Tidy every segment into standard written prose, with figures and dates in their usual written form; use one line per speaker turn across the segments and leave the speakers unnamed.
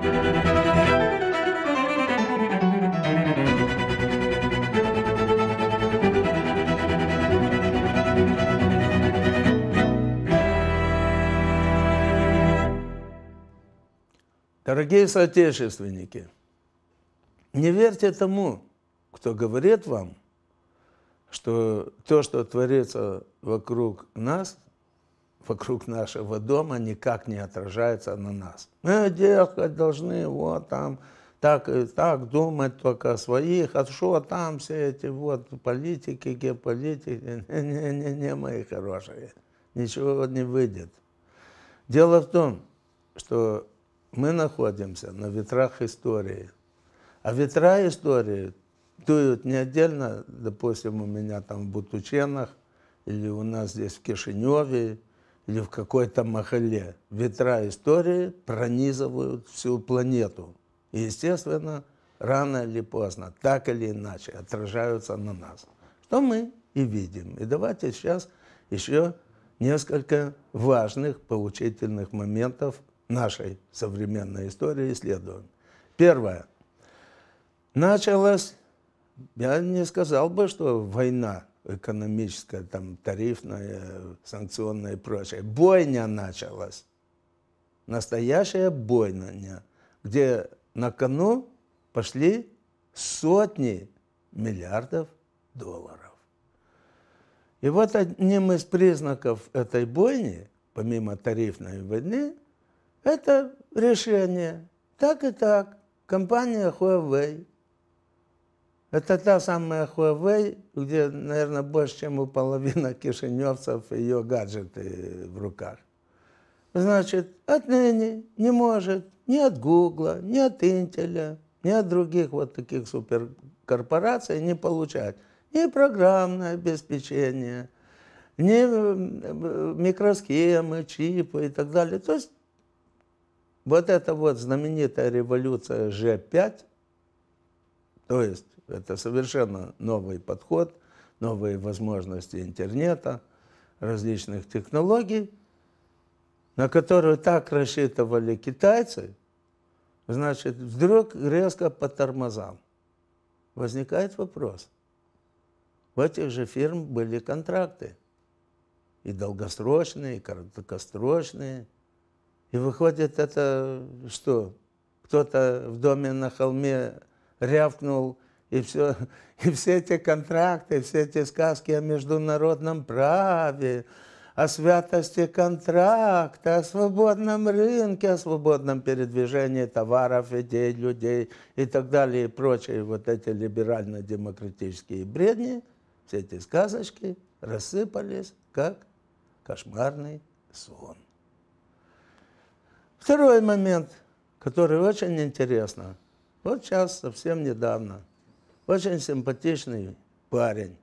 Дорогие соотечественники, не верьте тому, кто говорит вам, что то, что творится вокруг нас, вокруг нашего дома, никак не отражается на нас. Мы, дескать, должны вот там так и так думать только о своих, а что там все эти вот политики, геополитики, не, мои хорошие, ничего не выйдет. Дело в том, что мы находимся на ветрах истории. А ветра истории дуют не отдельно, допустим, у меня там в Бутученах, или у нас здесь в Кишиневе, или в какой-то махале. Ветра истории пронизывают всю планету. И, естественно, рано или поздно, так или иначе, отражаются на нас. Что мы и видим. И давайте сейчас еще несколько важных поучительных моментов нашей современной истории исследуем. Первое. Началась, я не сказал бы, что война экономическая, там, тарифная, санкционная и прочее. Бойня началась. Настоящая бойня, где на кону пошли сотни миллиардов долларов. И вот одним из признаков этой бойни, помимо тарифной войны, это решение. Так и так. Компания Huawei. Это та самая Huawei, где, наверное, больше, чем у половины кишиневцев ее гаджеты в руках. Значит, отныне не может ни от Гугла, ни от Интеля, ни от других вот таких суперкорпораций не получать ни программное обеспечение, ни микросхемы, чипы и так далее. То есть вот эта вот знаменитая революция G5, то есть это совершенно новый подход, новые возможности интернета, различных технологий, на которую так рассчитывали китайцы, значит, вдруг резко по тормозам. Возникает вопрос. У этих же фирм были контракты. И долгосрочные, и короткосрочные. И выходит, это что? Кто-то в доме на холме рявкнул, и все эти контракты, все эти сказки о международном праве, о святости контракта, о свободном рынке, о свободном передвижении товаров, идей, людей и так далее, и прочие вот эти либерально-демократические бредни, все эти сказочки рассыпались, как кошмарный сон. Второй момент, который очень интересно. Вот сейчас, совсем недавно, очень симпатичный парень,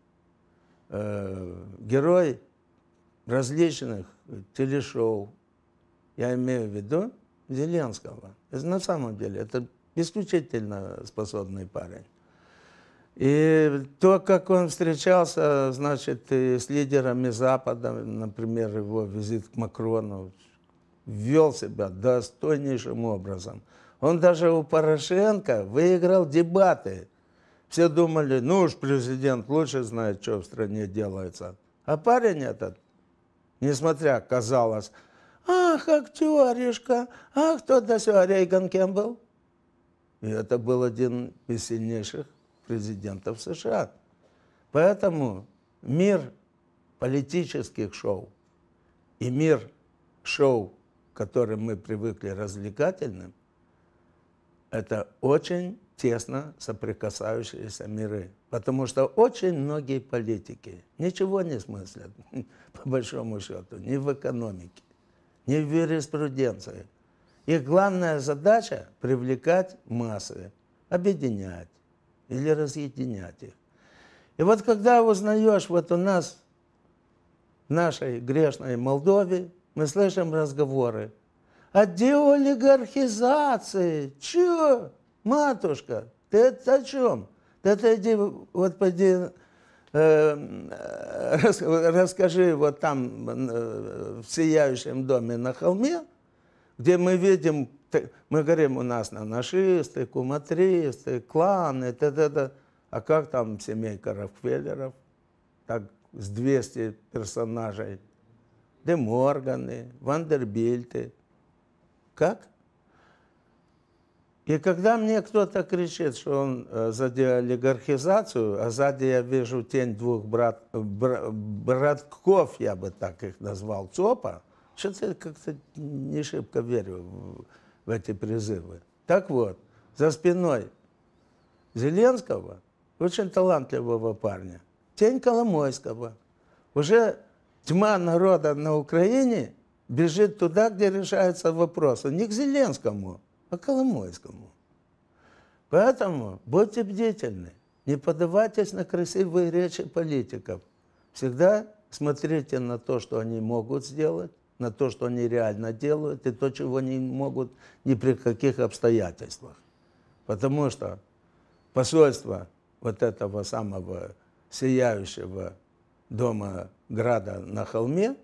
герой различных телешоу, я имею в виду Зеленского. На самом деле, это исключительно способный парень. И то, как он встречался, значит, и с лидерами Запада, например, его визит к Макрону, вел себя достойнейшим образом. Он даже у Порошенко выиграл дебаты. Все думали, ну уж президент лучше знает, что в стране делается. А парень этот, несмотря, казалось, ах, актеришка, ах, кто-то все, Рейган кем был? И это был один из сильнейших президентов США. Поэтому мир политических шоу и мир шоу, к которым мы привыкли развлекательным, это очень тесно соприкасающиеся миры. Потому что очень многие политики ничего не смыслят, по большому счету, ни в экономике, ни в юриспруденции. Их главная задача – привлекать массы, объединять или разъединять их. И вот когда узнаешь, вот у нас, в нашей грешной Молдове, мы слышим разговоры о деолигархизации. Чё, матушка, ты это о чем? Это иди, вот пойди, расскажи вот там, в сияющем доме на холме, где мы видим Мы говорим, у нас нанашисты, куматристы, кланы, т.д. А как там семейка Рокфеллеров? Так с 200 персонажей. Де Морганы, Вандербильты. Как? И когда мне кто-то кричит, что он за деолигархизацию, а сзади я вижу тень двух братков, я бы так их назвал, ЦОПа, что-то я как-то не шибко верю в эти призывы. Так вот, за спиной Зеленского, очень талантливого парня, тень Коломойского. Уже тьма народа на Украине бежит туда, где решаются вопросы. Не к Зеленскому, а к Коломойскому. Поэтому будьте бдительны. Не поддавайтесь на красивые речи политиков. Всегда смотрите на то, что они могут сделать, на то, что они реально делают, и то, чего не могут ни при каких обстоятельствах. Потому что посольство вот этого самого сияющего дома Града на холме,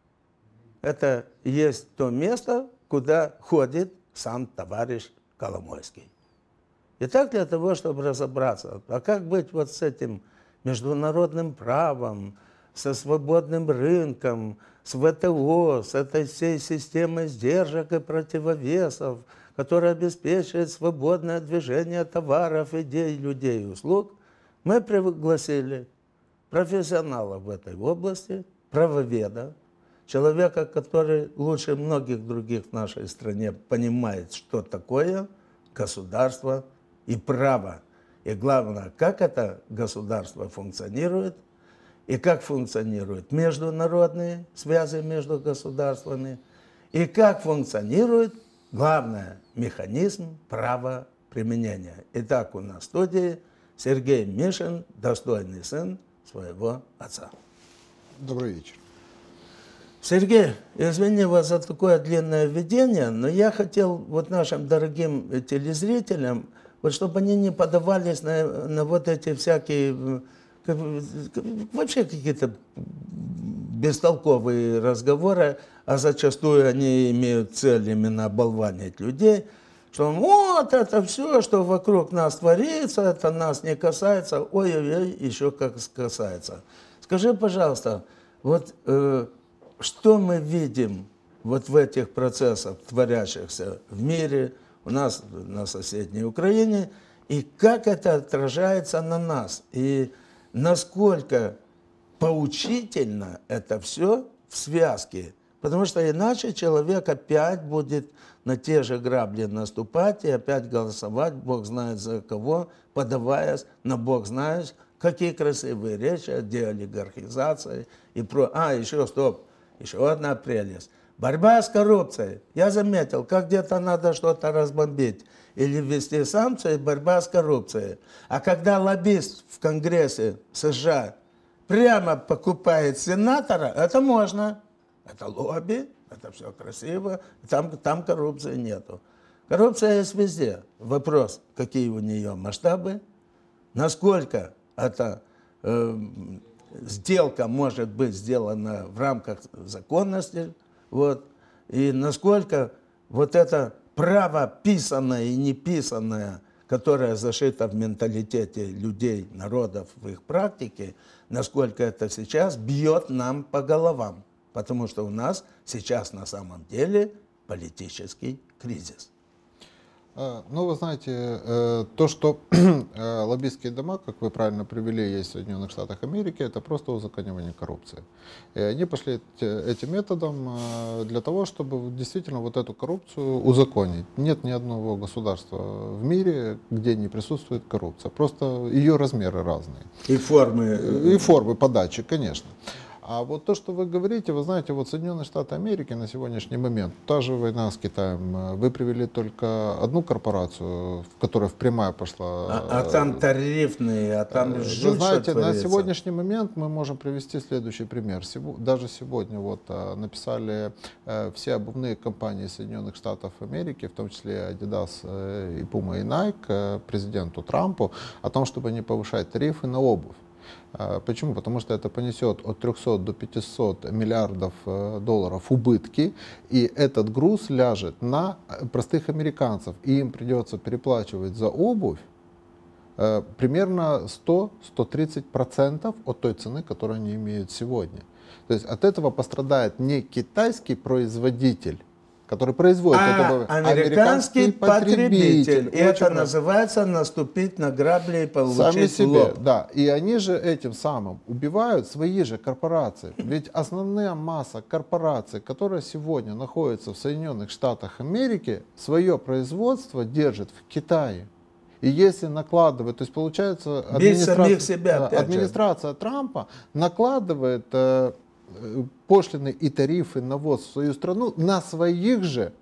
это есть то место, куда ходит сам товарищ Коломойский. И так для того, чтобы разобраться, а как быть вот с этим международным правом, со свободным рынком, с ВТО, с этой всей системой сдержек и противовесов, которая обеспечивает свободное движение товаров, идей, людей и услуг, мы пригласили профессионала в этой области, правоведа, человека, который лучше многих других в нашей стране понимает, что такое государство и право. И главное, как это государство функционирует, и как функционируют международные связи между государствами, и как функционирует, главное, механизм правоприменения. Итак, у нас в студии Сергей Мишин, достойный сын своего отца.
Добрый вечер.
Сергей, извини вас за такое длинное введение, но я хотел вот нашим дорогим телезрителям, вот чтобы они не поддавались на вот эти всякие, вообще какие-то бестолковые разговоры, а зачастую они имеют цель именно оболванить людей, что вот это все, что вокруг нас творится, это нас не касается, ой-ой-ой, еще как касается. Скажи, пожалуйста, вот что мы видим вот в этих процессах, творящихся в мире, у нас на соседней Украине, и как это отражается на нас, и насколько поучительно это все в связке, потому что иначе человек опять будет на те же грабли наступать и опять голосовать, Бог знает за кого, подаваясь на Бог знает, какие красивые речи о деолигархизации и про... А, еще, стоп, еще одна прелесть. Борьба с коррупцией. Я заметил, как где-то надо что-то разбомбить или ввести санкции, борьба с коррупцией. А когда лоббист в Конгрессе США прямо покупает сенатора, это можно. Это лобби, это все красиво, там коррупции нету. Коррупция есть везде. Вопрос, какие у нее масштабы, насколько эта сделка может быть сделана в рамках законности, вот, и насколько вот это право писанное и неписанное, которое зашито в менталитете людей, народов, в их практике, насколько это сейчас бьет нам по головам. Потому что у нас сейчас на самом деле политический кризис.
Ну, вы знаете, то, что лоббистские дома, как вы правильно привели, есть в Соединенных Штатах Америки, это просто узаконивание коррупции. И они пошли этим методом для того, чтобы действительно вот эту коррупцию узаконить. Нет ни одного государства в мире, где не присутствует коррупция. Просто ее размеры разные.
И формы.
И формы подачи, конечно. А вот то, что вы говорите, вы знаете, вот Соединенные Штаты Америки на сегодняшний момент, та же война с Китаем, вы привели только одну корпорацию, в которой впрямую пошла...
А там тарифные, а там жуть.
Вы знаете, на сегодняшний момент мы можем привести следующий пример. Даже сегодня вот написали все обувные компании Соединенных Штатов Америки, в том числе Adidas и Puma и Nike, президенту Трампу, о том, чтобы не повышать тарифы на обувь. Почему? Потому что это понесет от 300 до 500 миллиардов долларов убытки, и этот груз ляжет на простых американцев, и им придется переплачивать за обувь примерно 100-130% от той цены, которую они имеют сегодня. То есть от этого пострадает не китайский производитель, который производит, это
американский потребитель. И это
правильно.
называется наступить на грабли и получить
Сами себе,
лоб.
да. И они же этим самым убивают свои же корпорации. Ведь основная масса корпораций, которые сегодня находятся в Соединенных Штатах Америки, свое производство держит в Китае. И если накладывать, то есть получается администрация Трампа накладывает пошлины и тарифы на ввоз в свою страну на своих же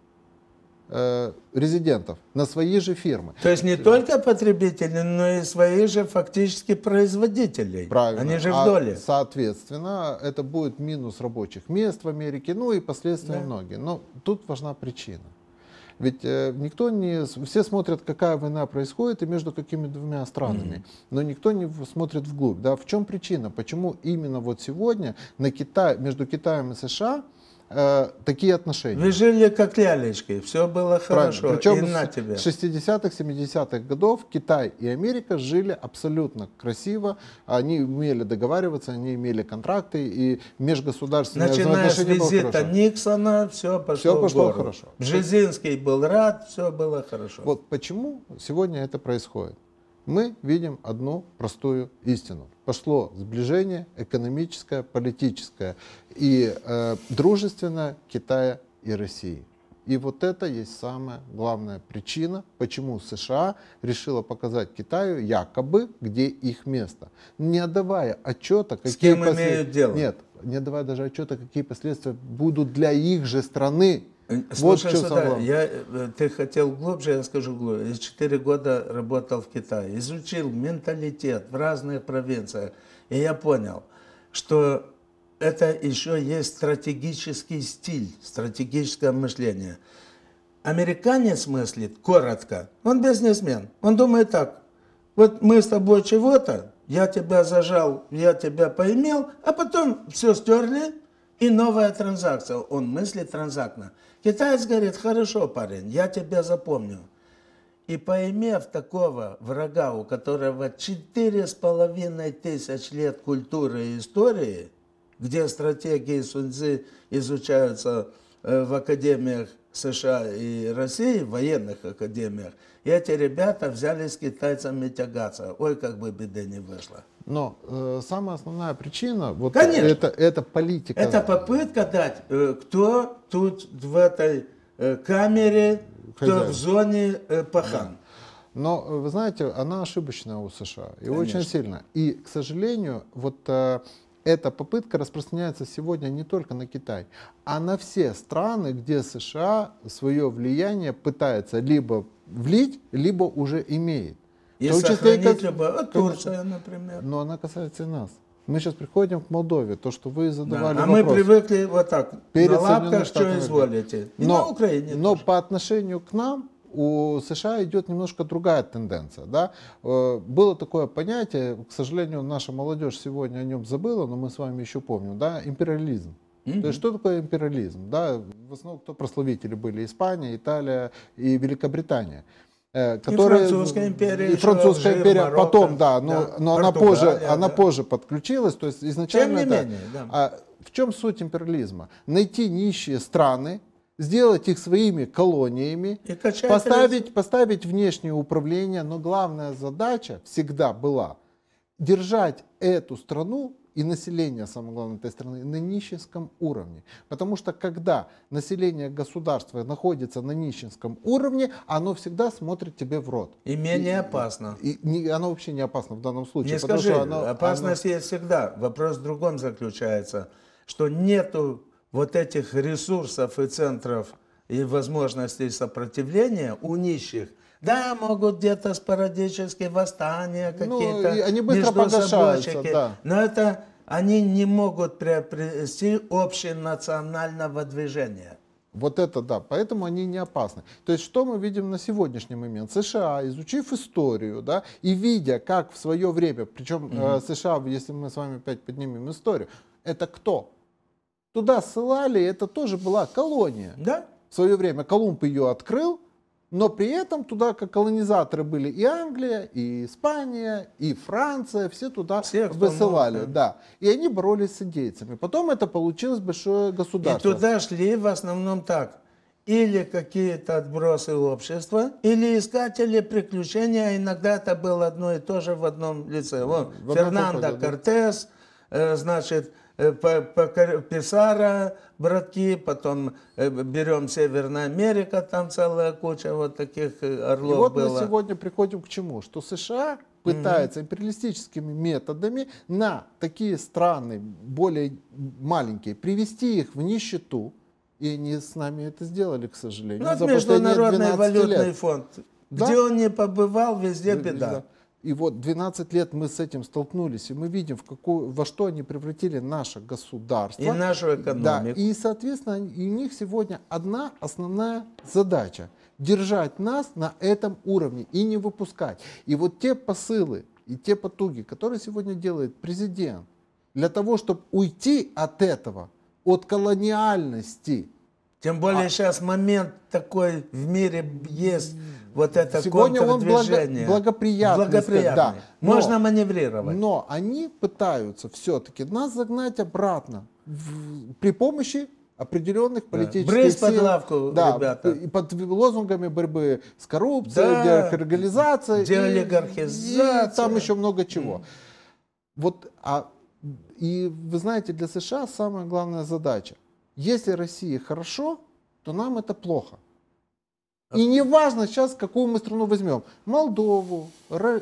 резидентов, на свои же фирмы.
То есть не только потребители, но и своих же фактически производителей.
Правильно.
Они же в доле.
Соответственно, это будет минус рабочих мест в Америке, ну и последствия многие. Но тут важна причина. Ведь никто не... Все смотрят, какая война происходит и между какими двумя странами, но никто не смотрит вглубь. Да? В чем причина? Почему именно вот сегодня между Китаем и США такие отношения?
Вы жили как лялечки, все было хорошо.
Причем
и на тебе.
с 60-х, 70-х годов Китай и Америка жили абсолютно красиво. Они умели договариваться, они имели контракты, и межгосударственные
начиная с
отношения
визита Никсона, все пошло
хорошо.
Бжезинский был рад, все было хорошо.
Вот почему сегодня это происходит? Мы видим одну простую истину. Пошло сближение экономическое, политическое и дружественное Китая и России. И вот это есть самая главная причина, почему США решила показать Китаю якобы, где их место. Не отдавая отчета, какие
с кем имеют дело.
Нет, не отдавая даже отчета, какие последствия будут для их же страны.
Слушай, вот сюда, ты хотел глубже, я скажу глубже. Я 4 года работал в Китае, изучил менталитет в разных провинциях. И я понял, что это еще есть стратегический стиль, стратегическое мышление. Американец мыслит коротко, он бизнесмен. Он думает так, вот мы с тобой чего-то, я тебя зажал, я тебя поимел, а потом все стерли, и новая транзакция. Он мыслит транзактно. Китаец говорит, хорошо, парень, я тебя запомню. И поимев такого врага, у которого 4500 лет культуры и истории, где стратегии Сунь Цзы изучаются в академиях США и России, в военных академиях, и эти ребята взялись с китайцами тягаться. Ой, как бы беды не вышло.
Но самая основная причина, вот это политика.
Это попытка дать, кто тут в этой камере, кто в зоне пахан.
Да. Но, вы знаете, она ошибочная у США. И
Конечно.
очень сильно. И, к сожалению, вот эта попытка распространяется сегодня не только на Китай, а на все страны, где США свое влияние пытается либо влить, либо уже имеет.
И сохранить любое. Турция, например.
Но она касается и нас. Мы сейчас приходим к Молдове, то, что вы задавали
да. А
вопрос.
мы привыкли вот так,
перед
на лапках, что изволите. И на Украине
Но
тоже.
по отношению к нам у США идет немножко другая тенденция. Да? Было такое понятие, к сожалению, наша молодежь сегодня о нем забыла, но мы с вами еще помним, да? Империализм. То есть что такое империализм? Да? В основном кто прославители были? Испания, Италия и Великобритания.
Которые, и Французская империя,
и Французская империя
Марокко,
потом, да, но она позже подключилась. То есть изначально.
Тем не менее, да.
В чем суть империализма? Найти нищие страны, сделать их своими колониями, поставить внешнее управление, но главная задача всегда была держать эту страну и население, самое главное, этой страны, на нищенском уровне. Потому что когда население государства находится на нищенском уровне, оно всегда смотрит тебе в рот.
И менее опасно.
И оно вообще не опасно в данном случае.
Не скажи, опасность есть всегда. Вопрос в другом заключается, что нету вот этих ресурсов и центров и возможностей сопротивления у нищих. Да, могут где-то спорадически восстания какие-то,
они быстро погашаются, да.
Но это они не могут приобрести общенационального движения.
Вот это да, поэтому они не опасны. То есть что мы видим на сегодняшний момент? США, изучив историю, да, и видя, как в свое время, причем США, если мы с вами опять поднимем историю, это кто? Туда ссылали, это тоже была колония.
Да?
В свое время Колумб ее открыл, но при этом туда, как колонизаторы, были и Англия, и Испания, и Франция, все туда
Всех, кто
высылали.
мог,
Да. И они боролись с индейцами. Потом это получилось большое
И
государство.
туда шли в основном так. Или какие-то отбросы общества, или искатели приключений, а иногда это было одно и то же в одном лице. Вот,
В одном
Фернандо
походе, да.
Кортес, значит, Писаро, братки, потом берем Северная Америка, там целая куча вот таких
И
орлов
вот
было.
мы сегодня приходим к чему? Что США пытается империалистическими методами на такие страны, более маленькие, привести их в нищету. И они с нами это сделали, к сожалению.
Ну, вот
за последние
Международный
12
валютный
лет.
фонд.
Да.
Где он не побывал, везде беда.
И вот 12 лет мы с этим столкнулись, и мы видим, во что они превратили наше государство.
И нашу
Да,
экономику.
и, соответственно, у них сегодня одна основная задача – держать нас на этом уровне и не выпускать. И вот те посылы и те потуги, которые сегодня делает президент, для того, чтобы уйти от этого, от колониальности.
Тем более сейчас момент такой в мире есть, вот это
Сегодня он
контрдвижение.
благоприятный.
Благоприятный.
Да.
Можно маневрировать.
Но они пытаются все-таки нас загнать обратно при помощи определенных политических
Брысь под
сил.
лавку,
Да,
ребята.
и под лозунгами борьбы с коррупцией,
Да,
деолигархизацией,
деолигархизация.
и там еще много чего. Вот, и вы знаете, для США самая главная задача. Если России хорошо, то нам это плохо. И не важно сейчас, какую мы страну возьмем. Молдову,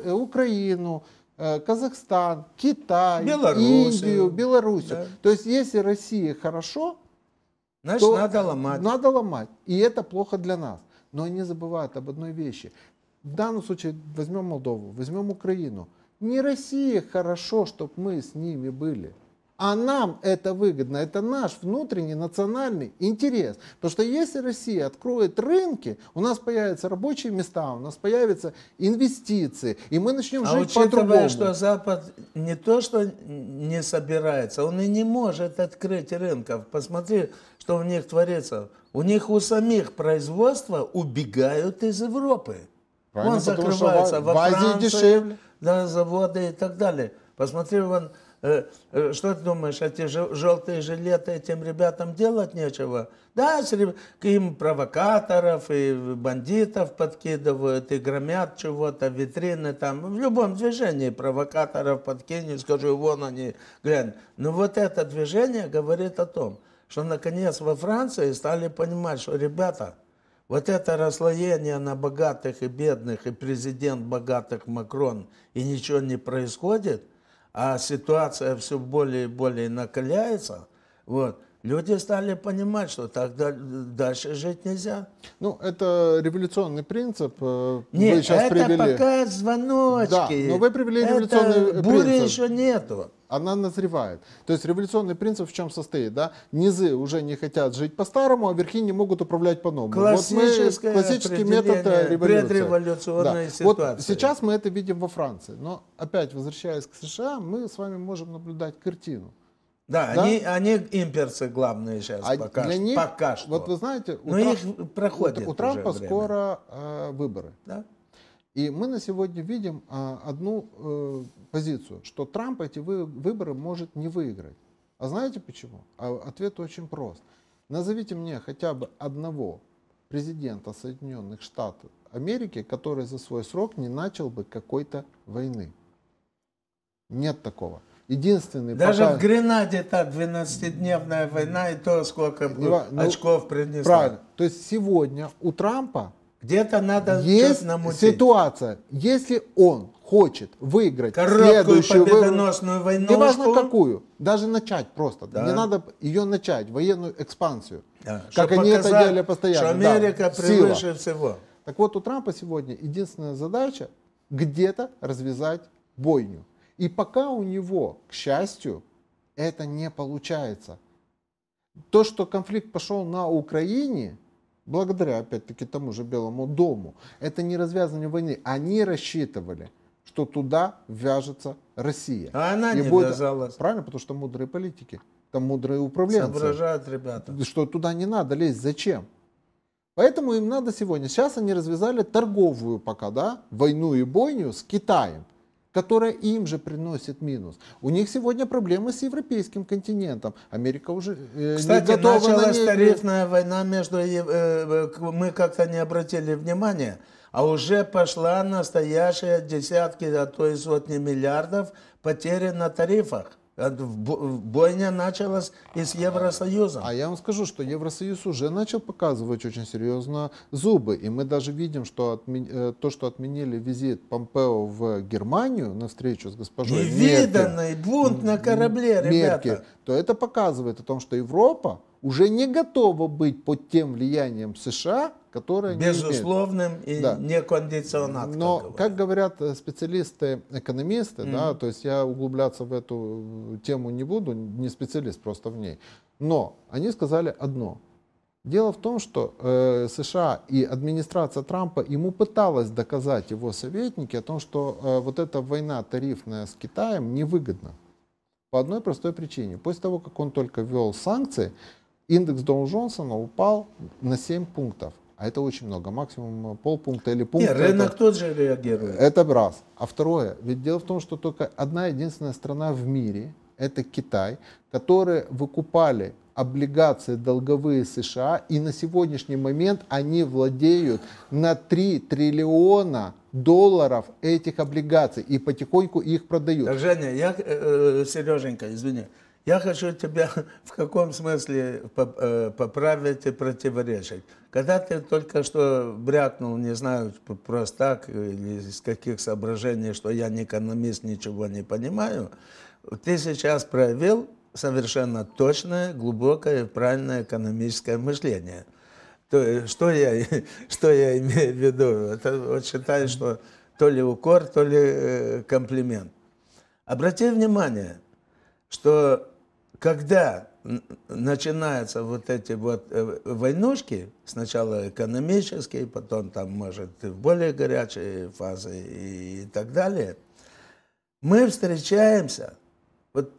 Украину, Казахстан, Китай,
Белоруссию.
Индию, Белоруссию.
Да.
То есть, если России хорошо,
Значит,
то
надо ломать.
надо ломать. И это плохо для нас. Но они забывают об одной вещи. В данном случае возьмем Молдову, возьмем Украину. Не России хорошо, чтобы мы с ними были. А нам это выгодно, это наш внутренний национальный интерес. Потому что если Россия откроет рынки, у нас появятся рабочие места, у нас появятся инвестиции, и мы начнем жить по-другому.
Учитывая, что Запад не то, что не собирается, он и не может открыть рынков. Посмотри, что у них творится. У них у самих производства убегают из Европы.
Правильно,
Он
потому что
закрывается во
в Азии
Франции,
дешевле.
да, заводы и так далее. Посмотри, вон, что ты думаешь, эти желтые жилеты, этим ребятам делать нечего? Да, им провокаторов и бандитов подкидывают, и громят чего-то, витрины там. В любом движении провокаторов подкинешь, скажу, вон они, глянь. Но вот это движение говорит о том, что наконец во Франции стали понимать, что, ребята, вот это расслоение на богатых и бедных, и президент богатых Макрон, и ничего не происходит, а ситуация все более и более накаляется, вот, люди стали понимать, что так дальше жить нельзя.
Ну, это революционный принцип. Вы
Нет,
сейчас
это
привели.
пока звоночки.
Да, но вы привели революционный
бури
принцип.
еще нету.
Она назревает. То есть революционный принцип в чем состоит? Да? Низы уже не хотят жить по-старому, а верхи не могут управлять по-новому.
Классическое
Классический метод революции.
предреволюционной ситуации.
Вот сейчас мы это видим во Франции. Но опять, возвращаясь к США, мы с вами можем наблюдать картину.
Да,
Да?
Они имперцы главные сейчас пока,
для
что,
них,
пока что.
вот вы знаете,
Но их проходит
у Трампа
уже время.
скоро выборы.
Да?
И мы на сегодня видим одну позицию, что Трамп эти выборы может не выиграть. А знаете почему? Ответ очень прост. Назовите мне хотя бы одного президента Соединенных Штатов Америки, который за свой срок не начал бы какой-то войны. Нет такого. Единственный
Даже
пока...
в Гренаде так 12-дневная война, и то сколько очков принесла.
Правильно. То есть сегодня у Трампа
Где-то надо
есть
что-то намутить.
ситуация, если он хочет выиграть
Короткую
следующую
победоносную войну.
неважно какую, даже начать просто,
Да.
не надо ее начать, военную экспансию,
Да,
как
чтоб
они это
показать,
делали постоянно.
что
Да,
Америка
сила.
превыше всего.
Так вот, у Трампа сегодня единственная задача где-то развязать бойню. И пока у него, к счастью, это не получается. То, что конфликт пошел на Украине, благодаря, опять-таки, тому же Белому дому, это не развязывание войны. Они рассчитывали, что туда ввяжется Россия.
А она
И
не
будет...
ввязалась.
Правильно, потому что мудрые политики, там мудрые управленцы.
Соображают ребята.
Что туда не надо лезть, зачем? Поэтому им надо сегодня. Сейчас они развязали торговую пока, да, войну и бойню с Китаем, которая им же приносит минус. У них сегодня проблемы с европейским континентом. Америка уже
Кстати,
не готова
началась
на ней...
тарифная война между... Мы как-то не обратили внимания, а уже пошла настоящая десятки, а то и сотни миллиардов потери на тарифах. Бойня началась и с Евросоюзом.
А я вам скажу, что Евросоюз уже начал показывать очень серьезно зубы. И мы даже видим, что то, что отменили визит Помпео в Германию на встречу с госпожой
Невиданный бунт на корабле, ребята.
то это показывает о том, что Европа уже не готова быть под тем влиянием США, которое они имеют.
Безусловным и некондиционат.
Но, как говорят специалисты, экономисты, да, то есть я углубляться в эту тему не буду, не специалист просто в ней, но они сказали одно. Дело в том, что США и администрация Трампа ему пыталась доказать, его советники, о том, что вот эта война тарифная с Китаем невыгодна. По одной простой причине. После того, как он только ввел санкции, индекс Доу-Джонсона упал на 7 пунктов. А это очень много, максимум полпункта или пункта.
Нет, рынок тоже реагирует.
Это раз. А второе, ведь дело в том, что только одна единственная страна в мире, это Китай, которые выкупали облигации долговые США, и на сегодняшний момент они владеют на 3 триллиона долларов этих облигаций и потихоньку их продают.
Так, Женя, Сереженька, извини, я хочу тебя в каком смысле поправить и противоречить. Когда ты только что брякнул, не знаю, просто так, или из каких соображений, что я не экономист, ничего не понимаю, ты сейчас проявил совершенно точное, глубокое, правильное экономическое мышление. Что я имею в виду? Это вот считаю, что то ли укор, то ли комплимент. Обрати внимание, что когда начинаются вот эти вот войнушки, сначала экономические, потом там, может, более горячие фазы и так далее, мы встречаемся. Вот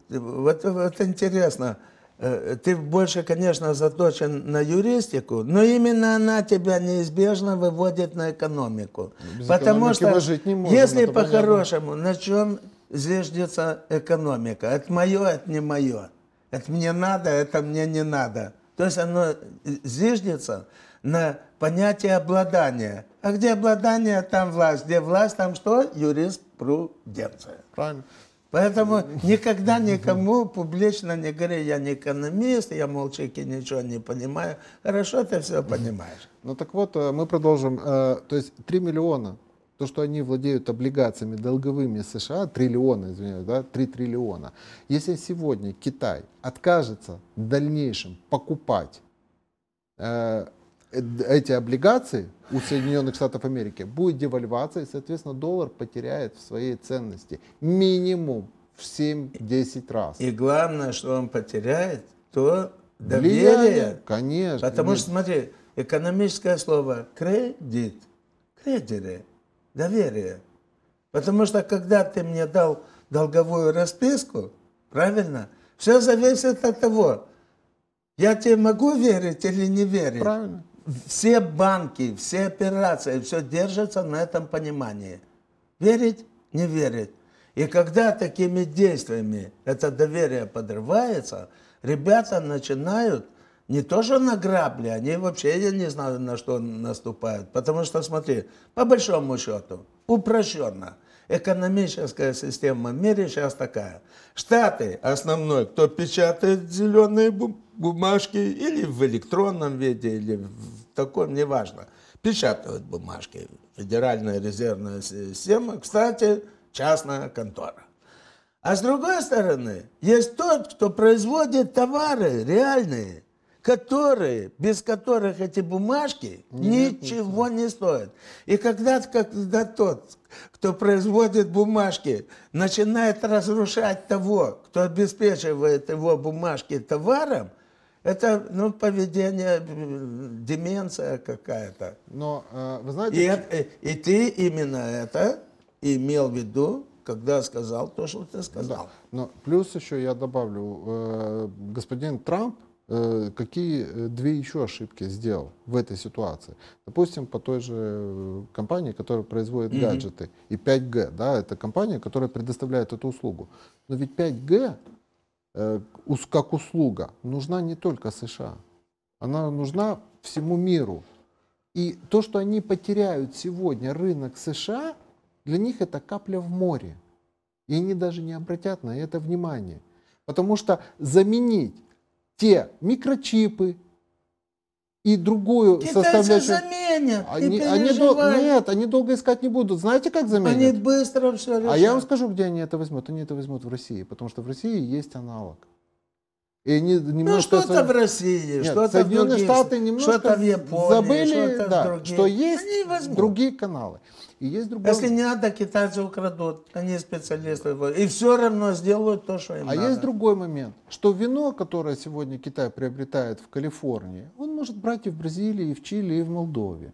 интересно, ты больше, конечно, заточен на юристику, но именно она тебя неизбежно выводит на экономику.
Без
Потому что,
мы жить не можем,
если
это
по-хорошему, на чем зиждется экономика? Это мое, это не мое. Это мне надо, это мне не надо. То есть оно зиждется на понятие обладания. А где обладание, там власть. Где власть, там что? Юриспруденция.
Правильно.
Поэтому никогда никому публично не говори, я не экономист, я молчаки ничего не понимаю. Хорошо, ты все понимаешь.
Ну так вот, мы продолжим. То есть 3 миллиона, то, что они владеют облигациями долговыми США, триллиона, извиняюсь, да, 3 триллиона. Если сегодня Китай откажется в дальнейшем покупать эти облигации у Соединенных Штатов Америки, будет девальвация, и, соответственно, доллар потеряет в своей ценности минимум в 7-10 раз.
И главное, что он потеряет, то доверие.
Конечно.
Потому что, смотри, экономическое слово кредит, кредиты, доверие. Потому что, когда ты мне дал долговую расписку, правильно, все зависит от того, я тебе могу верить или не верить.
Правильно.
Все банки, все операции, все держится на этом понимании. Верить, не верить. И когда такими действиями это доверие подрывается, ребята начинают не то что на грабли, они вообще, я не знаю, на что наступают. Потому что, смотри, по большому счету, упрощенно, экономическая система в мире сейчас такая. Штаты основной, кто печатает зеленые бумажки или в электронном виде, или в таком, неважно, печатают бумажки. Федеральная резервная система, кстати, частная контора. А с другой стороны, есть тот, кто производит товары реальные, которые, без которых эти бумажки ничего не стоят. И когда тот, кто производит бумажки, начинает разрушать того, кто обеспечивает его бумажки товаром, Это, ну, поведение, деменция какая-то.
Но, вы знаете...
И ты именно это имел в виду, когда сказал то, что ты сказал.
Да. Но плюс еще я добавлю, господин Трамп какие две еще ошибки сделал в этой ситуации. Допустим, по той же компании, которая производит гаджеты, и 5G, да, это компания, которая предоставляет эту услугу. Но ведь 5G как услуга нужна не только США, она нужна всему миру. И то, что они потеряют сегодня рынок США, для них это капля в море. И они даже не обратят на это внимание. Потому что заменить те микрочипы и другую составляющую...
заменят,
Нет, они долго искать не будут. Знаете, как заменят?
Они быстро все решат.
А я вам скажу, где они это возьмут. Они это возьмут в России, потому что в России есть аналог. И они немножко...
что-то в России,
Нет,
что-то
Соединенные
в других,
Штаты немножко
что-то в Японии,
забыли,
что-то
да,
в других.
что есть
Они возьмут.
другие каналы. И есть другой...
Если не надо, китайцы украдут, они специалисты. И все равно сделают то, что им надо.
есть другой момент, что вино, которое сегодня Китай приобретает в Калифорнии, он может брать и в Бразилии, и в Чили, и в Молдове.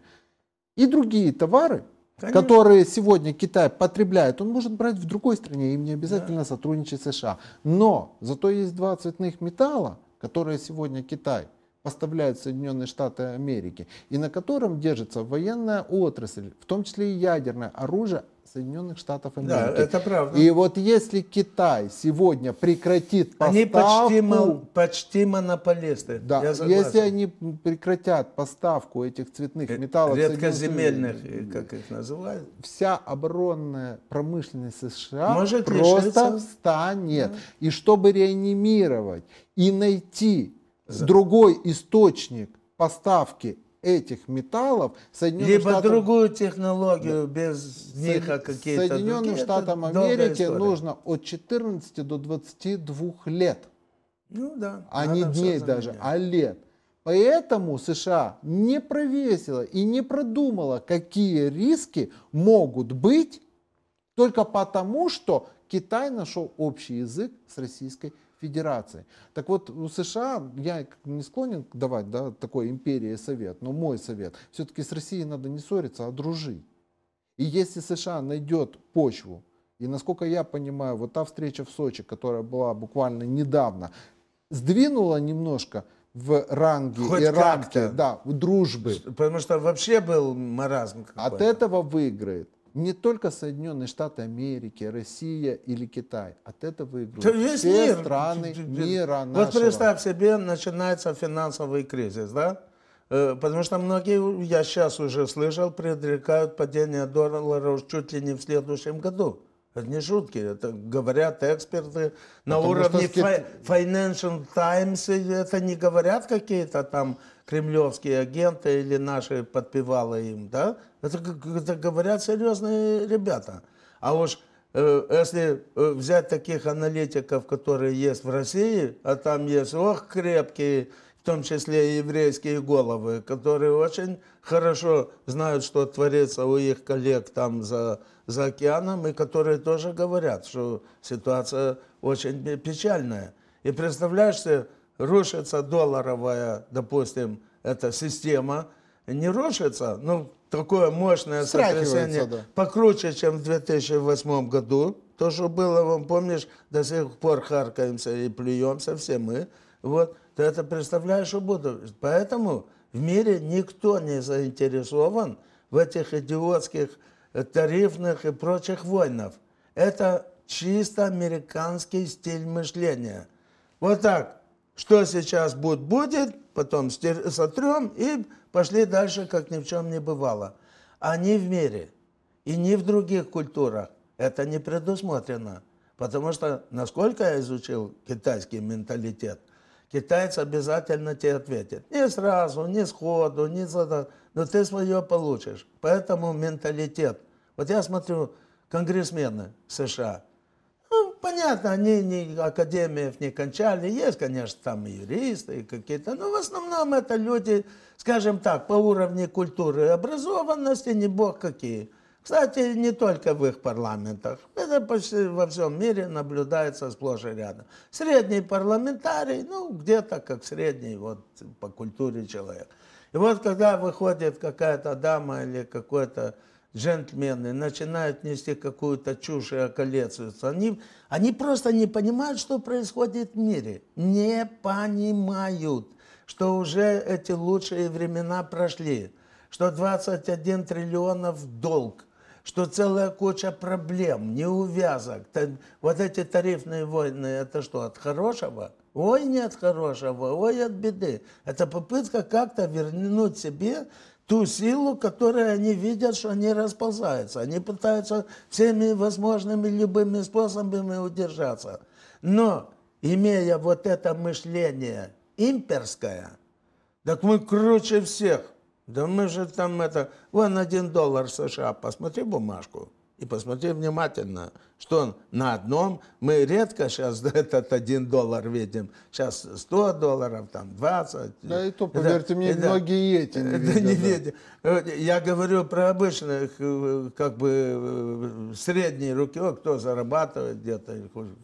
И другие товары,
Конечно.
которые сегодня Китай потребляет, он может брать в другой стране, им не обязательно сотрудничать с США. Но зато есть два цветных металла, которые сегодня Китай поставляет в Соединенные Штаты Америки, и на котором держится военная отрасль, в том числе и ядерное оружие Соединенных Штатов Америки.
Да, это правда.
И вот если Китай сегодня прекратит поставку...
Они почти монополисты.
Да,
Я согласен.
если они прекратят поставку этих цветных металлов...
Редкоземельных, как их называют.
Вся оборонная промышленность США
Может
просто
лишиться.
встанет. Да. И чтобы реанимировать и найти другой источник поставки этих металлов,
либо другую технологию, без них какие-то
Соединенным Штатам Америки нужно от 14 до 22 лет.
Ну да.
А не дней даже, а лет. Поэтому США не провесила и не продумала, какие риски могут быть, только потому, что Китай нашел общий язык с Российской Федерацией. Так вот, у США, я не склонен давать такой империи совет, но мой совет, все-таки с Россией надо не ссориться, а дружить. И если США найдет почву, и насколько я понимаю, вот та встреча в Сочи, которая была буквально недавно, сдвинула немножко в ранге и рамки дружбы.
Потому что вообще был маразм какой-то.
От этого выиграет не только Соединенные Штаты Америки, Россия или Китай. От этого выиграют все страны мира нашего.
Вот представь себе, начинается финансовый кризис, да? Потому что многие, я сейчас уже слышал, предрекают падение доллара чуть ли не в следующем году. Это не шутки, это говорят эксперты на уровне Financial Times, это не говорят какие-то там кремлевские агенты или наши подпевалы им, да? Это говорят серьезные ребята. А уж если взять таких аналитиков, которые есть в России, а там есть крепкие, в том числе и еврейские головы, которые очень хорошо знают, что творится у их коллег там за океаном, и которые тоже говорят, что ситуация очень печальная. И представляешь себе, рушится долларовая, допустим, эта система, не рушится, но такое мощное сотрясение, покруче, чем в 2008 году. То, что было, помнишь, до сих пор харкаемся и плюемся все мы. Вот, ты это представляешь, что будет. Поэтому в мире никто не заинтересован в этих идиотских тарифных и прочих войнах. Это чисто американский стиль мышления. Вот так. Что сейчас будет, потом сотрем и пошли дальше, как ни в чем не бывало. А ни в мире и ни в других культурах это не предусмотрено. Потому что, насколько я изучил китайский менталитет, китаец обязательно тебе ответит. Не сразу, не сходу, не за... но ты свое получишь. Поэтому менталитет. Вот я смотрю, конгрессмены США, понятно, они ни академиев не кончали, есть, конечно, там и юристы, и какие-то, но в основном это люди, скажем так, по уровню культуры и образованности, не бог какие. Кстати, не только в их парламентах. Это почти во всем мире наблюдается сплошь и рядом. Средний парламентарий, ну, где-то как средний вот, по культуре человек. И вот когда выходит какая-то дама или какой-то джентльмен и начинают нести какую-то чушь и околесицу, они просто не понимают, что происходит в мире. Не понимают, что уже эти лучшие времена прошли, что 21 триллионов долг, что целая куча проблем, неувязок. Вот эти тарифные войны, это что, от хорошего? Ой, не от хорошего, ой, от беды. Это попытка как-то вернуть себе ту силу, которую они видят, что они расползаются. Они пытаются всеми возможными любыми способами удержаться. Но, имея вот это мышление имперское, так мы круче всех. Да мы же там это... Вон $1 США, посмотри бумажку и посмотри внимательно, что он на одном... Мы редко сейчас этот $1 видим. Сейчас $100, там 20.
Да и то, поверьте мне, многие эти не видят.
Я говорю про обычных, как бы, средней руки, кто зарабатывает где-то,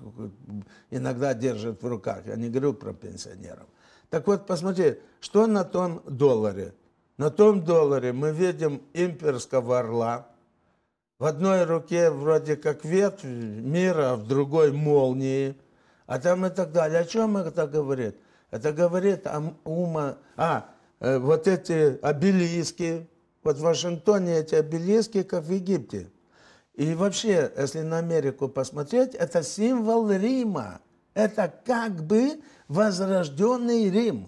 иногда держит в руках. Я не говорю про пенсионеров. Так вот, посмотри, что на том долларе. На том долларе мы видим имперского орла. В одной руке вроде как ветвь мира, а в другой молнии. А там и так далее. О чем это говорит? Это говорит о вот эти обелиски. Вот в Вашингтоне эти обелиски, как в Египте. И вообще, если на Америку посмотреть, это символ Рима. Это как бы возрожденный Рим.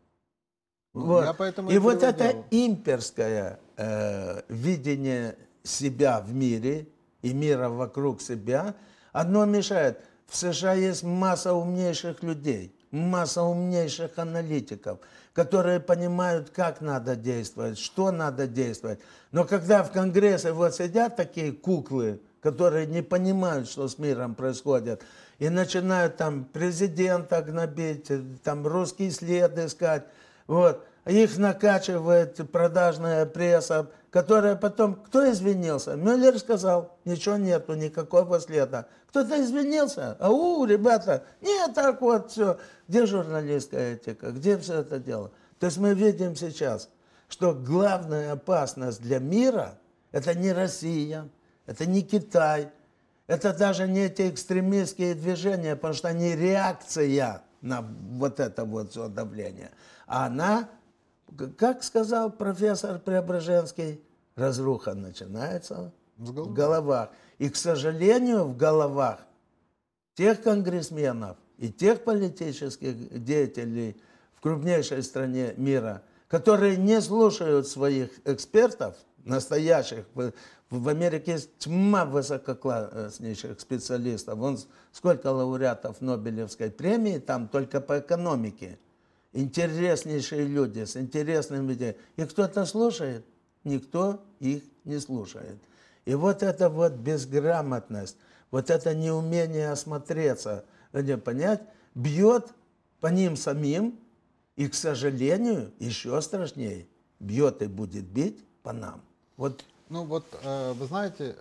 Вот. И вот это имперское видение себя в мире и мира вокруг себя, одно мешает. В США есть масса умнейших людей, масса умнейших аналитиков, которые понимают, как надо действовать, что надо действовать. Но когда в Конгрессе вот сидят такие куклы, которые не понимают, что с миром происходит, и начинают там президента гнобить, там русский след искать, вот. Их накачивает продажная пресса, которая потом... Кто извинился? Мюллер сказал, ничего нету, никакого следа. Кто-то извинился? Ребята, нет, так вот все. Где журналистская этика? Где все это дело? То есть мы видим сейчас, что главная опасность для мира – это не Россия, это не Китай, это даже не эти экстремистские движения, потому что они реакция на вот это вот все давление. А она... Как сказал профессор Преображенский, разруха начинается в головах. И, к сожалению, в головах тех конгрессменов и тех политических деятелей в крупнейшей стране мира, которые не слушают своих экспертов, настоящих. В Америке есть тьма высококласснейших специалистов. Вон сколько лауреатов Нобелевской премии там только по экономике. Интереснейшие люди с интересными идеями. И кто-то слушает, никто их не слушает. И вот эта вот безграмотность, вот это неумение осмотреться, понять, бьет по ним самим, и, к сожалению, еще страшнее, бьет и будет бить по нам. Вот.
Ну вот, вы знаете...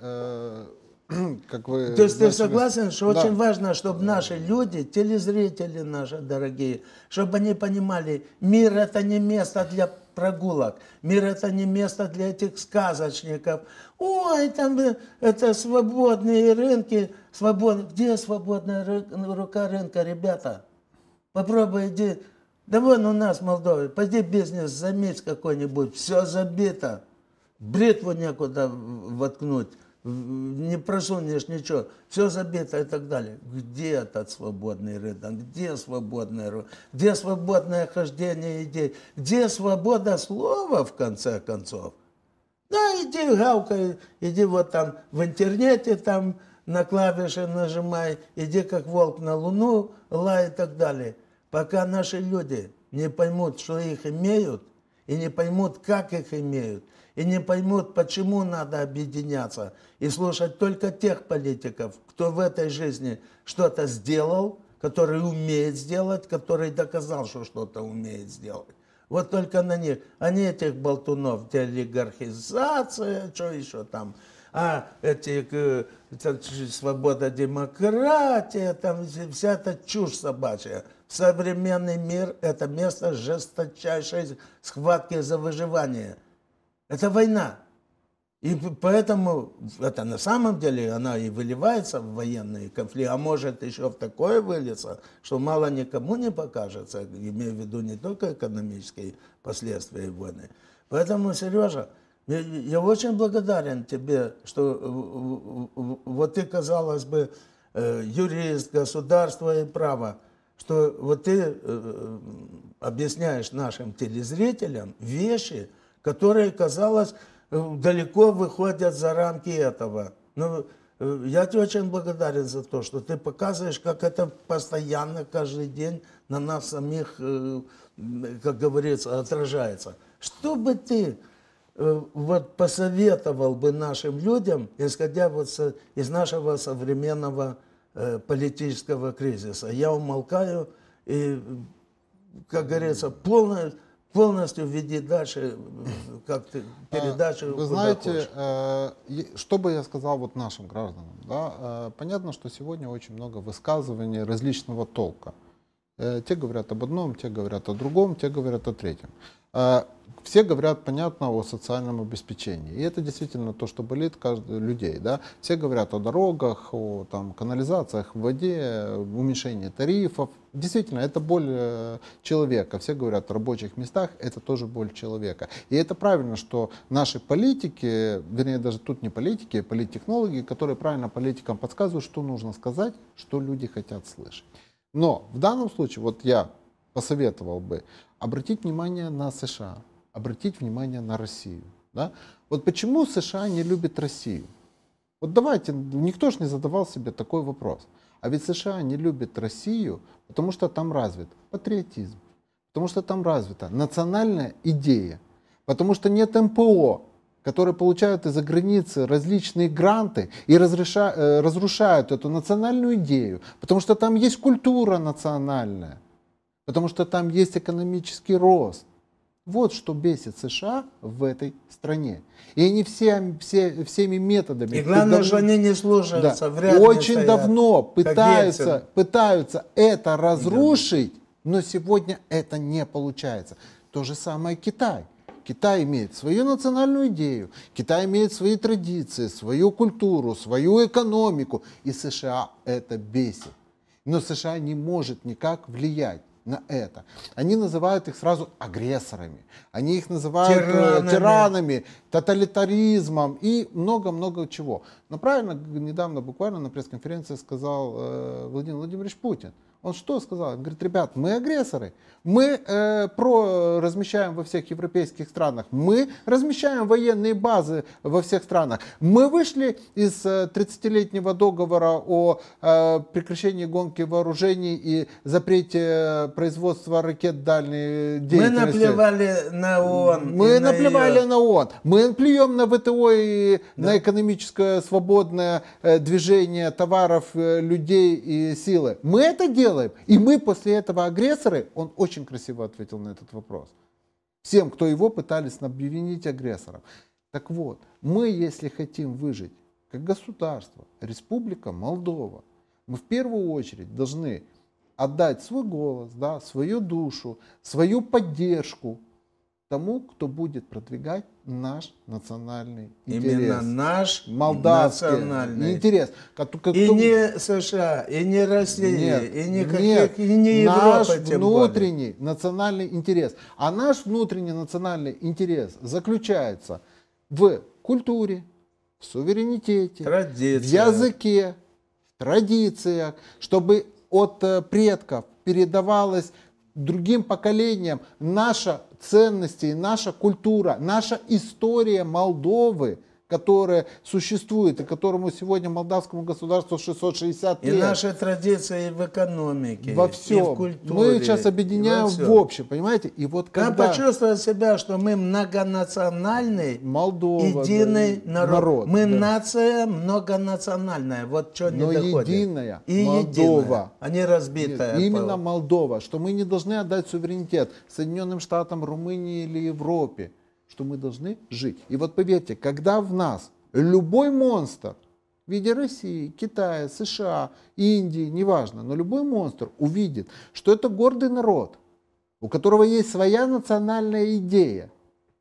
Как вы
То есть ты согласен, что очень важно, чтобы наши люди, телезрители наши дорогие, чтобы они понимали, мир это не место для прогулок, мир это не место для этих сказочников. Ой, там это свободные рынки, Где свободная рука рынка, ребята? Попробуй иди, да вон у нас в Молдове, пойди бизнес заметь какой-нибудь, все забито, бритву некуда воткнуть. Не просунешь ничего, все забито и так далее. Где этот свободный рынок? Где свободное хождение идей? Где свобода слова, в конце концов? Да, иди гавкай, иди вот там в интернете, там на клавиши нажимай, иди как волк на луну, лай и так далее. Пока наши люди не поймут, что их имеют, и не поймут, как их имеют, и не поймут, почему надо объединяться и слушать только тех политиков, кто в этой жизни что-то сделал, который умеет сделать, который доказал, что что-то умеет сделать. Вот только на них, а не этих болтунов, олигархизация, что еще там, свобода, демократия, там вся эта чушь собачья. Современный мир – это место жесточайшей схватки за выживание. Это война. И поэтому это на самом деле она и выливается в военные конфликты, а может еще в такое выльется, что мало никому не покажется, имею в виду не только экономические последствия войны. Поэтому, Сережа, я очень благодарен тебе, что вот ты, казалось бы, юрист, государство и право, что вот ты объясняешь нашим телезрителям вещи, которые, казалось, далеко выходят за рамки этого. Но я тебе очень благодарен за то, что ты показываешь, как это постоянно, каждый день на нас самих, как говорится, отражается. Что бы ты вот посоветовал бы нашим людям, исходя вот из нашего современного политического кризиса? Я умолкаю и, как говорится, полностью веди дальше как ты, передачу.
Вы знаете, что бы я сказал вот нашим гражданам? Да? Понятно, что сегодня очень много высказываний различного толка. Те говорят об одном, те говорят о другом, те говорят о третьем. Все говорят, понятно, о социальном обеспечении. И это действительно то, что болит людей. Да? Все говорят о дорогах, о там, канализациях, в воде, уменьшении тарифов. Действительно, это боль человека. Все говорят о рабочих местах, это тоже боль человека. И это правильно, что наши политики, вернее, даже тут не политики, а политтехнологи, которые правильно политикам подсказывают, что нужно сказать, что люди хотят слышать. Но в данном случае, вот я посоветовал бы обратить внимание на США, обратить внимание на Россию. Да? Вот почему США не любят Россию? Вот давайте, никто же не задавал себе такой вопрос. А ведь США не любят Россию, потому что там развит патриотизм, потому что там развита национальная идея, потому что нет МПО, которые получают из-за границы различные гранты и разрушают эту национальную идею, потому что там есть культура национальная, потому что там есть экономический рост. Вот что бесит США в этой стране. И они всеми методами...
И главное, что они не слушаются,
да, очень давно пытаются это разрушить, но сегодня это не получается. То же самое Китай. Китай имеет свою национальную идею, Китай имеет свои традиции, свою культуру, свою экономику. И США это бесит. Но США не может никак влиять на это. Они называют их сразу агрессорами, они их называют тиранами, тоталитаризмом и много-много чего. Но правильно недавно буквально на пресс-конференции сказал Владимир Владимирович Путин. Он что сказал? Он говорит, ребят, мы агрессоры. Мы размещаем во всех европейских странах. Мы размещаем военные базы во всех странах. Мы вышли из 30-летнего договора о прекращении гонки вооружений и запрете производства ракет дальней деятельности.
Мы наплевали на ООН.
Мы наплевали на ООН. Мы плюем на ВТО и на экономическое свободное движение товаров, людей и силы. Мы это делаем. И мы после этого агрессоры, он очень красиво ответил на этот вопрос. Всем, кто его пытались обвинить агрессором. Так вот, мы, если хотим выжить как государство, Республика Молдова, мы в первую очередь должны отдать свой голос, да, свою душу, свою поддержку тому, кто будет продвигать наш национальный интерес.
Именно наш
национальный интерес.
И не США, и не Россия, и не Европа.
Наш внутренний национальный интерес. А наш внутренний национальный интерес заключается в культуре, в суверенитете, в языке, в традициях, чтобы от предков передавалось другим поколениям наша ценности, наша культура, наша история Молдовы, которая существует и которому сегодня молдавскому государству 660 лет.
И наши традиции в экономике,
во всем.
И в культуре.
Мы сейчас объединяем в общем, понимаете? И вот когда...
Надо почувствовать себя, что мы многонациональный,
Молдова,
единый народ. Мы
да.
Нация многонациональная, вот что не доходит.
Единая
и
Молдова.
Единая, а не разбитая.
Нет, именно Молдова, что мы не должны отдать суверенитет Соединенным Штатам, Румынии или Европе, что мы должны жить. И вот поверьте, когда в нас любой монстр в виде России, Китая, США, Индии, неважно, но любой монстр увидит, что это гордый народ, у которого есть своя национальная идея,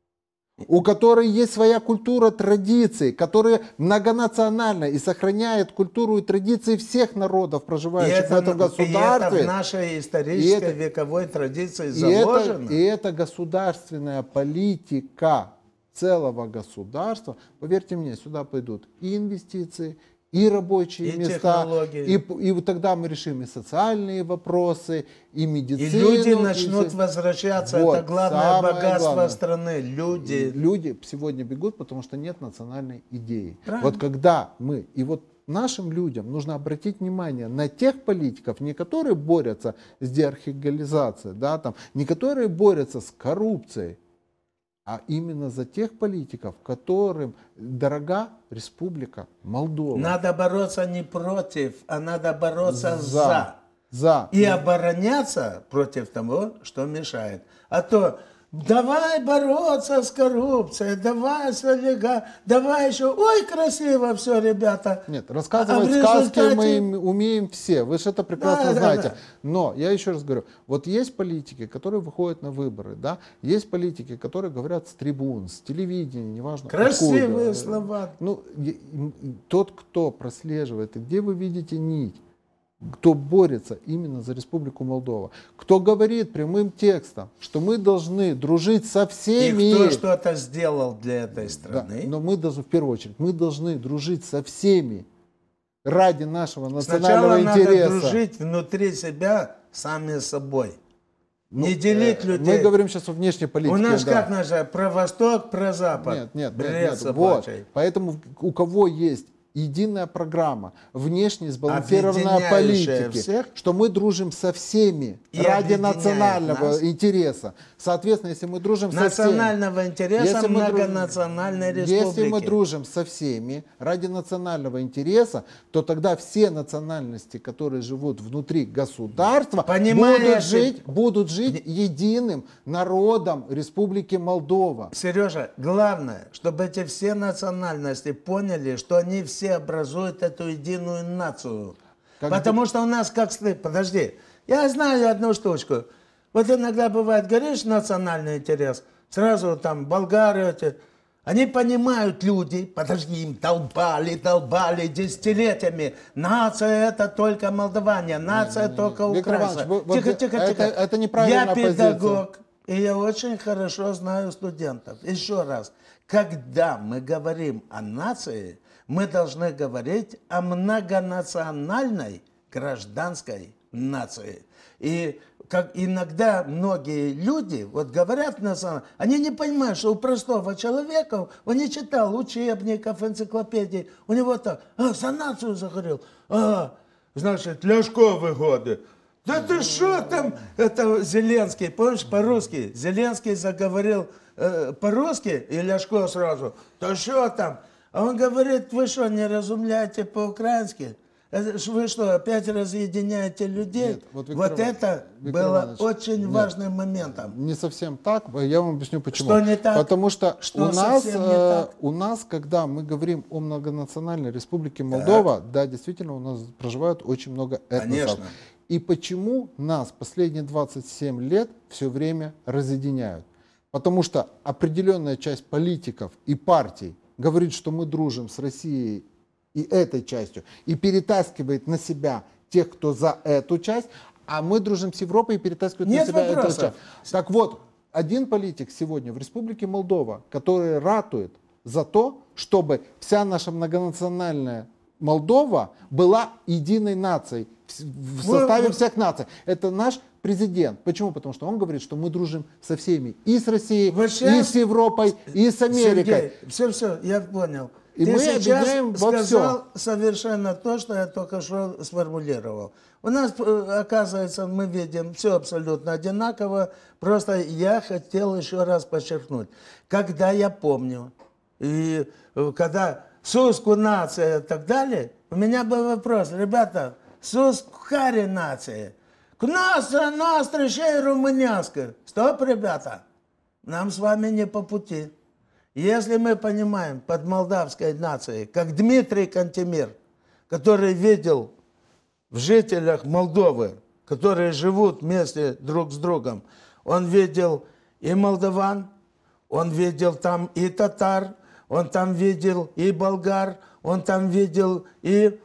у которой есть своя культура, традиции, которая многонациональна и сохраняет культуру и традиции всех народов, проживающих в этом государстве.
И это в нашей исторической вековой традиции
и
заложено.
это государственная политика целого государства. Поверьте мне, сюда пойдут и инвестиции, и рабочие места, и тогда мы решим и социальные вопросы, и медицину.
И люди начнут возвращаться.
Вот,
это главное богатство
главное.
страны.
Люди сегодня бегут, потому что нет национальной идеи.
Правильно.
Вот когда мы, и вот нашим людям нужно обратить внимание на тех политиков, не которые борются с деархигализацией, да, там, не которые борются с коррупцией, а именно за тех политиков, которым дорога Республика Молдова.
Надо бороться не против, а надо бороться за. И обороняться против того, что мешает. А то давай бороться с коррупцией, давай с давай еще, ой, красиво все, ребята.
Нет, рассказывать сказки мы умеем все, вы же это прекрасно знаете. Да. Но, я еще раз говорю, вот есть политики, которые выходят на выборы, да, есть политики, которые говорят с трибун, с телевидения, неважно.
Красивые
откуда.
слова.
Ну, тот, кто прослеживает, и где вы видите нить, кто борется именно за Республику Молдова, кто говорит прямым текстом, что мы должны дружить со всеми.
И кто что-то сделал для этой страны.
Да, но мы должны, в первую очередь, мы должны дружить со всеми ради нашего
Сначала
национального интереса.
Надо дружить внутри себя сами собой. Не делить людей.
Мы говорим сейчас о внешней политике.
У нас
да.
как наша, про Восток, про Запад.
Нет.
Вот.
Поэтому у кого есть единая программа, внешне сбалансированная политики,
всех,
что мы дружим со всеми ради национального интереса. Соответственно, если мы дружим со всеми...
Национального интереса многонациональной республики.
Если мы дружим со всеми ради национального интереса, то тогда все национальности, которые живут внутри государства, будут жить единым народом Республики Молдова.
Сережа, главное, чтобы эти все национальности поняли, что они все образуют эту единую нацию. Потому что у нас как стыд. Подожди, я знаю одну штучку. Вот иногда бывает, говоришь, национальный интерес, сразу там болгары, они понимают, люди, подожди, им долбали десятилетиями. Нация это только молдаване, нация только украинцы. Тихо.
Это неправильная позиция.
Я педагог, и я очень хорошо знаю студентов. Еще раз, когда мы говорим о нации, мы должны говорить о многонациональной гражданской нации. И как иногда многие люди вот говорят они не понимают, что у простого человека, он не читал учебников, энциклопедий, у него так, за нацию загорел, значит, ляшковые годы. Да ты что там, это Зеленский, помнишь, по-русски, Зеленский заговорил по-русски, и Ляшко сразу, да что там, а он говорит, вы что, не разумляете по-украински? Вы что, опять разъединяете людей? Нет, вот это было очень важным моментом.
Не совсем так. Я вам объясню почему.
Что не так?
Потому что у нас, когда мы говорим о многонациональной республике Молдова, да, действительно, у нас проживают очень много этносов.
Конечно.
И почему нас последние 27 лет все время разъединяют? Потому что определенная часть политиков и партий говорит, что мы дружим с Россией и этой частью, и перетаскивает на себя тех, кто за эту часть, а мы дружим с Европой и перетаскивает на себя эту часть. Так вот, один политик сегодня в Республике Молдова, который ратует за то, чтобы вся наша многонациональная Молдова была единой нацией, в составе всех наций. Это наш президент. Почему? Потому что он говорит, что мы дружим со всеми. И с Россией, и с Европой, и с Америкой.
Сергей, все, я понял.
И
ты
мы
сейчас сказал
все.
совершенно то, что я только что сформулировал. У нас, оказывается, мы видим все абсолютно одинаково. Просто я хотел еще раз подчеркнуть. Когда я помню, и когда Суску нация и так далее, у меня был вопрос. Ребята, Сускари нация. Нас, еще и румыняска. Стоп, ребята. Нам с вами не по пути. Если мы понимаем под молдавской нацией, как Дмитрий Кантемир, который видел в жителях Молдовы, которые живут вместе друг с другом, он видел и молдаван, он видел там и татар, он там видел и болгар, он там видел и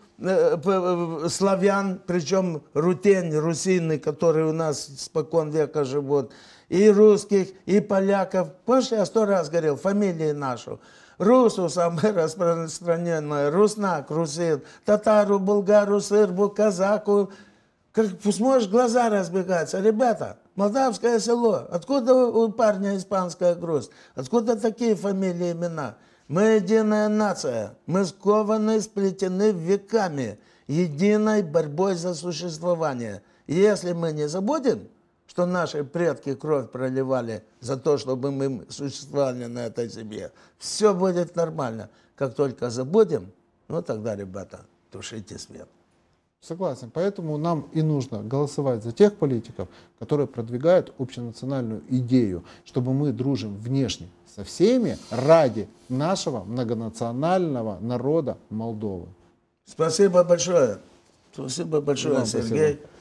славян, причем рутень, русины, которые у нас спокон века живут, и русских, и поляков. Помнишь, я 100 раз говорил, фамилии нашу. Русу самое распространенное, руснак, русин, татару, булгару, сырбу, казаку. Как сможешь, глаза разбегаются. Ребята, молдавское село, откуда у парня испанская грусть? Откуда такие фамилии, имена? Мы единая нация, мы скованы, сплетены веками, единой борьбой за существование. И если мы не забудем, что наши предки кровь проливали за то, чтобы мы существовали на этой земле, все будет нормально. Как только забудем, ну тогда, ребята, тушите свет.
Согласен. Поэтому нам и нужно голосовать за тех политиков, которые продвигают общенациональную идею, чтобы мы дружим внешне со всеми ради нашего многонационального народа Молдовы.
Спасибо большое. Спасибо большое,
Вам
Сергей.
спасибо.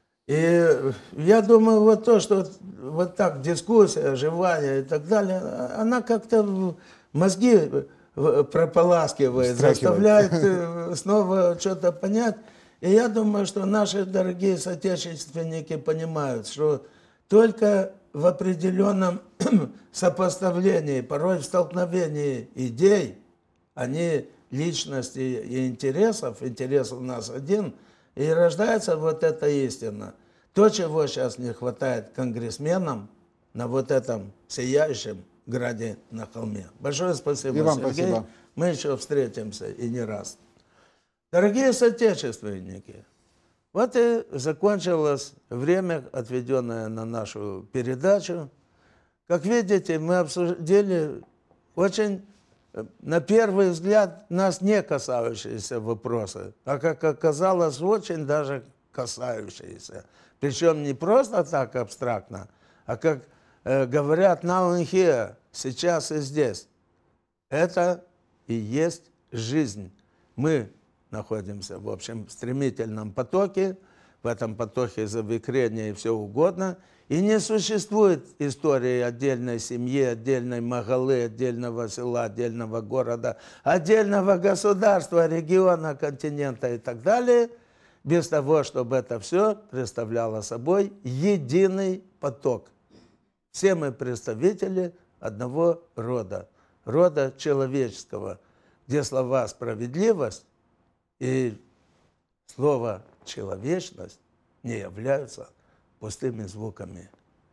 И я думаю, вот то, что вот так дискуссия, оживание и так далее, она как-то мозги прополаскивает, заставляет снова что-то понять. И я думаю, что наши дорогие соотечественники понимают, что только в определенном сопоставлении, порой в столкновении идей, а не личностей и интересов, интерес у нас один, и рождается вот эта истина. То, чего сейчас не хватает конгрессменам на вот этом сияющем граде на холме. Большое спасибо,
и вам
Сергей.
Спасибо.
Мы еще встретимся и не раз. Дорогие соотечественники, вот и закончилось время, отведенное на нашу передачу. Как видите, мы обсудили очень, на первый взгляд, нас не касающиеся вопросы, а, как оказалось, очень даже касающиеся. Причем не просто так абстрактно, а как говорят now and here, сейчас и здесь. Это и есть жизнь. Мы находимся в общем стремительном потоке, в этом потоке завихрения и все угодно, и не существует истории отдельной семьи, отдельной махалы, отдельного села, отдельного города, отдельного государства, региона, континента и так далее, без того, чтобы это все представляло собой единый поток. Все мы представители одного рода, рода человеческого, где слова «справедливость» и слово «человечность» не являются пустыми звуками.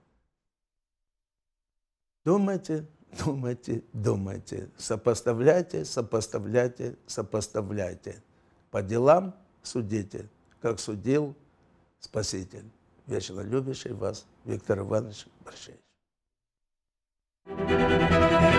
Думайте, думайте, думайте. Сопоставляйте, сопоставляйте, сопоставляйте. По делам судите, как судил Спаситель, вечно любящий вас Виктор Иванович Борщевич.